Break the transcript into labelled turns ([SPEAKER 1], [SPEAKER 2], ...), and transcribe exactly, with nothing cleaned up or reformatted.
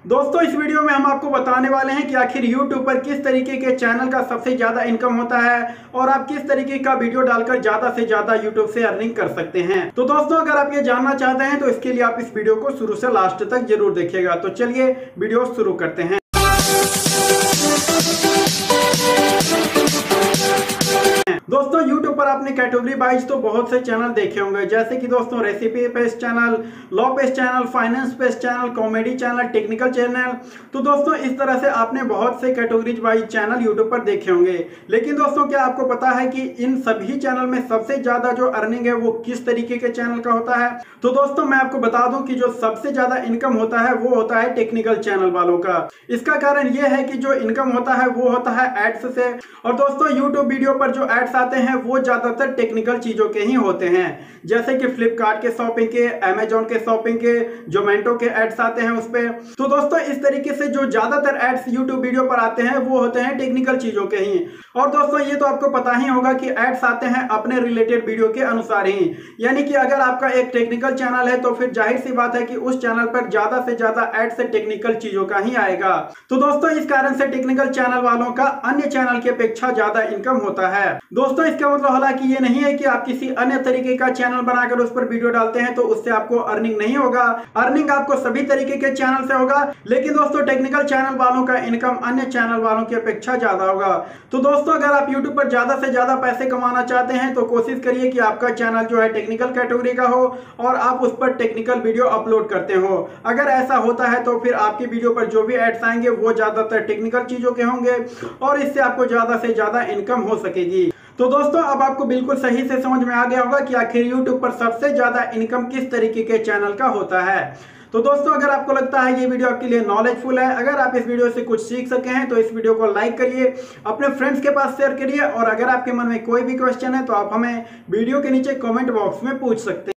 [SPEAKER 1] दोस्तों इस वीडियो में हम आपको बताने वाले हैं कि आखिर यूट्यूब पर किस तरीके के चैनल का सबसे ज्यादा इनकम होता है और आप किस तरीके का वीडियो डालकर ज्यादा से ज्यादा यूट्यूब से अर्निंग कर सकते हैं। तो दोस्तों अगर आप ये जानना चाहते हैं तो इसके लिए आप इस वीडियो को शुरू से लास्ट तक जरूर देखिएगा। तो चलिए वीडियो शुरू करते हैं। दोस्तों YouTube पर आपने कैटेगरी वाइज तो बहुत से चैनल देखे होंगे, जैसे कि दोस्तों recipe based channel, law based channel, finance based channel, comedy channel, technical channel. तो दोस्तों इस तरह से आपने बहुत से कैटेगरीज वाइज चैनल YouTube पर देखे होंगे। लेकिन दोस्तों क्या आपको पता है कि इन सभी चैनल में सबसे ज्यादा जो अर्निंग है वो किस तरीके के चैनल का होता है? तो दोस्तों मैं आपको बता दूं कि जो सबसे ज्यादा इनकम होता है वो होता है टेक्निकल चैनल वालों का। इसका कारण यह है कि जो इनकम होता है वो होता है एड्स से। और दोस्तों यूट्यूब वीडियो पर जो एड्स आते हैं वो ज्यादातर टेक्निकल चीजों के ही होते हैं, जैसे कि फ्लिपकार्ट के शॉपिंग के, अमेजोन के शॉपिंग के, जोमेटो के एड्स आते हैं उस पे। तो दोस्तों इस तरीके से जो ज्यादातर एड्स यूट्यूब वीडियो पर आते हैं वो होते हैं टेक्निकल चीजों के ही। और दोस्तों ये तो आपको पता ही होगा कि एड्स आते हैं अपने रिलेटेड वीडियो के अनुसार ही, यानी कि अगर आपका एक टेक्निकल चैनल है तो फिर जाहिर सी बात है कि उस चैनल पर ज्यादा से ज्यादा एड्स से टेक्निकल चीजों का ही आएगा। तो दोस्तों इस कारण से टेक्निकल चैनल वालों का अन्य चैनल की अपेक्षा ज्यादा इनकम होता है। दोस्तों इसका मतलब हालांकि ये नहीं है कि आप किसी अन्य तरीके का चैनल बनाकर उस पर वीडियो डालते हैं तो उससे आपको अर्निंग नहीं होगा। अर्निंग आपको सभी तरीके के चैनल से होगा, लेकिन दोस्तों टेक्निकल चैनल वालों का इनकम अन्य चैनल वालों की अपेक्षा ज्यादा होगा। तो दोस्तों अगर आप यूट्यूब पर ज्यादा से ज्यादा पैसे कमाना चाहते हैं तो कोशिश करिए कि आपका चैनल जो है टेक्निकल कैटेगरी का हो और आप उस पर टेक्निकल वीडियो अपलोड करते हो। अगर ऐसा होता है तो फिर आपकी वीडियो पर जो भी एड्स आएंगे वो ज्यादातर टेक्निकल चीजों के होंगे और इससे आपको ज्यादा से ज्यादा इनकम हो सकेगी। तो दोस्तों अब आपको बिल्कुल सही से समझ में आ गया होगा कि आखिर YouTube पर सबसे ज्यादा इनकम किस तरीके के चैनल का होता है। तो दोस्तों अगर आपको लगता है ये वीडियो आपके लिए नॉलेजफुल है, अगर आप इस वीडियो से कुछ सीख सके हैं तो इस वीडियो को लाइक करिए, अपने फ्रेंड्स के पास शेयर करिए और अगर आपके मन में कोई भी क्वेश्चन है तो आप हमें वीडियो के नीचे कमेंट बॉक्स में पूछ सकते हैं।